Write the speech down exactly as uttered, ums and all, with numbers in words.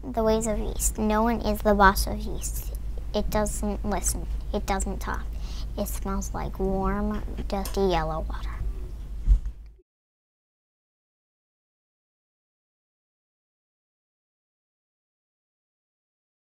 The ways of yeast. No one is the boss of yeast. It doesn't listen. It doesn't talk. It smells like warm, dusty yellow water.